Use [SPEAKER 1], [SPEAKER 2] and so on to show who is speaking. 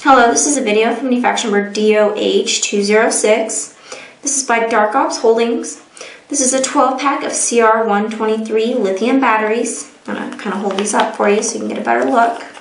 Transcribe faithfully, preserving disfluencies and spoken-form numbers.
[SPEAKER 1] Hello, this is a video from manufacturer number D O H two oh six. This is by Dark Ops Holdings. This is a twelve pack of C R one twenty-three lithium batteries. I'm going to kind of hold these up for you so you can get a better look.